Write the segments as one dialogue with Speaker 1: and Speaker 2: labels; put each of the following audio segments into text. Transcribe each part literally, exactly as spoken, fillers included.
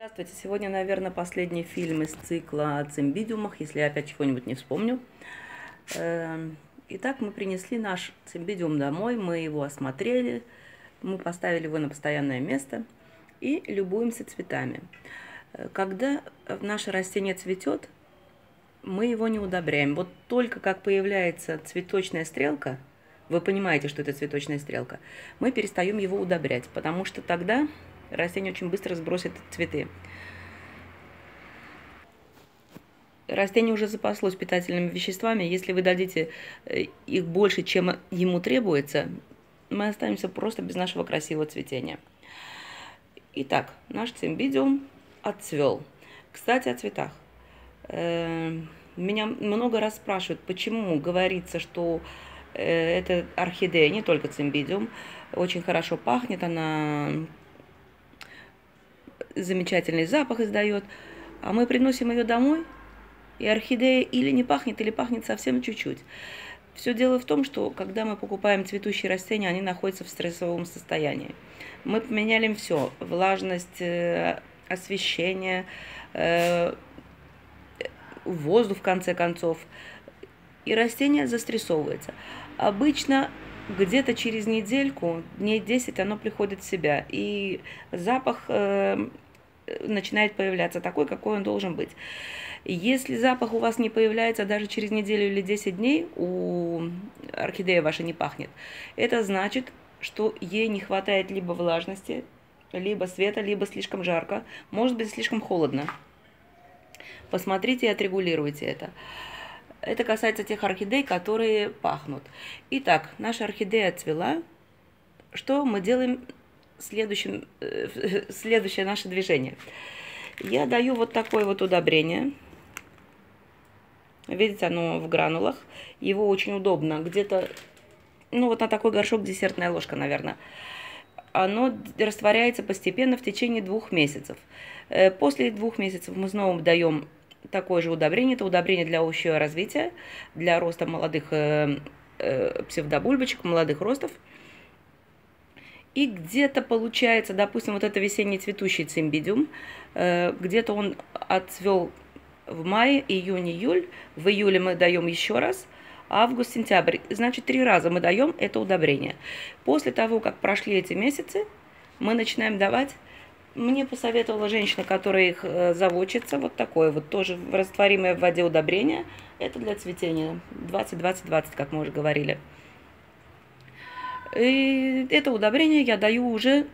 Speaker 1: Здравствуйте! Сегодня, наверное, последний фильм из цикла о цимбидиумах, если я опять чего-нибудь не вспомню. Итак, мы принесли наш цимбидиум домой, мы его осмотрели, мы поставили его на постоянное место и любуемся цветами. Когда наше растение цветет, мы его не удобряем. Вот только как появляется цветочная стрелка, вы понимаете, что это цветочная стрелка, мы перестаем его удобрять, потому что тогда растение очень быстро сбросит цветы. Растение уже запаслось питательными веществами. Если вы дадите их больше, чем ему требуется, мы останемся просто без нашего красивого цветения. Итак, наш цимбидиум отцвел. Кстати, о цветах. Меня много раз спрашивают, почему говорится, что это орхидея, не только цимбидиум, очень хорошо пахнет, она замечательный запах издает, а мы приносим ее домой, и орхидея или не пахнет, или пахнет совсем чуть-чуть. Все дело в том, что когда мы покупаем цветущие растения, они находятся в стрессовом состоянии. Мы поменяли им все: влажность, освещение, воздух, в конце концов, и растение застрессовывается. Обычно где-то через недельку, дней десять, оно приходит в себя, и запах э, начинает появляться такой, какой он должен быть. Если запах у вас не появляется даже через неделю или десять дней, у орхидеи вашей не пахнет, это значит, что ей не хватает либо влажности, либо света, либо слишком жарко, может быть, слишком холодно. Посмотрите и отрегулируйте это. Это касается тех орхидей, которые пахнут. Итак, наша орхидея отцвела. Что мы делаем? Следующим, э, следующее наше движение. Я даю вот такое вот удобрение. Видите, оно в гранулах. Его очень удобно. Где-то, ну вот на такой горшок десертная ложка, наверное. Оно растворяется постепенно в течение двух месяцев. После двух месяцев мы снова даем такое же удобрение. Это удобрение для общего развития, для роста молодых э, э, псевдобульбочек, молодых ростов. И где-то получается, допустим, вот это весенний цветущий цимбидиум, э, где-то он отцвел в мае, июнь, июль. В июле мы даем еще раз. Август, сентябрь. Значит, три раза мы даем это удобрение. После того, как прошли эти месяцы, мы начинаем давать. Мне посоветовала женщина, которая их заводчица, вот такое вот тоже растворимое в воде удобрение. Это для цветения. двадцать двадцать двадцать, как мы уже говорили. И это удобрение я даю уже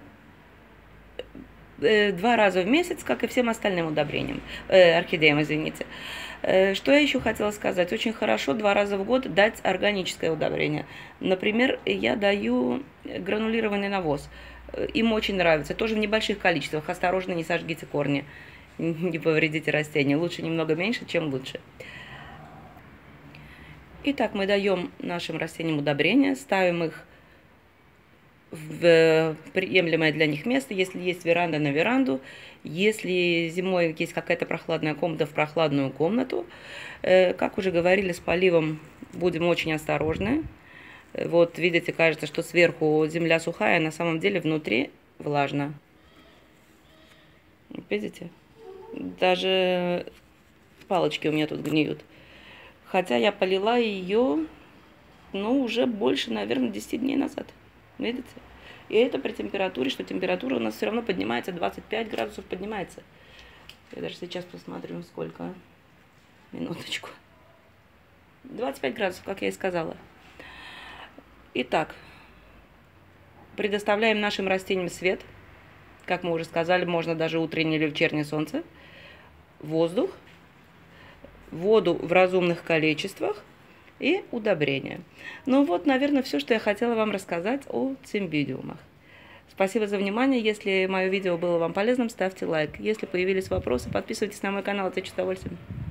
Speaker 1: два раза в месяц, как и всем остальным удобрениям, э, орхидеям, извините. Э, что я еще хотела сказать? Очень хорошо два раза в год дать органическое удобрение. Например, я даю гранулированный навоз. Им очень нравится. Тоже в небольших количествах. Осторожно, не сожгите корни. Не повредите растения. Лучше немного меньше, чем лучше. Итак, мы даем нашим растениям удобрения. Ставим их в приемлемое для них место. Если есть веранда, на веранду. Если зимой есть какая-то прохладная комната, в прохладную комнату. Как уже говорили, с поливом будем очень осторожны. Вот, видите, кажется, что сверху земля сухая, а на самом деле внутри влажно. Видите? Даже палочки у меня тут гниют. Хотя я полила ее, ну, уже больше, наверное, десяти дней назад. Видите? И это при температуре, что температура у нас все равно поднимается, двадцать пять градусов поднимается. Я даже сейчас посмотрю, сколько. Минуточку. двадцать пять градусов, как я и сказала. Итак, предоставляем нашим растениям свет. Как мы уже сказали, можно даже утреннее или вечернее солнце. Воздух, воду в разумных количествах и удобрения. Ну вот, наверное, все, что я хотела вам рассказать о цимбидиумах. Спасибо за внимание. Если мое видео было вам полезным, ставьте лайк. Если появились вопросы, подписывайтесь на мой канал. Это с удовольствием.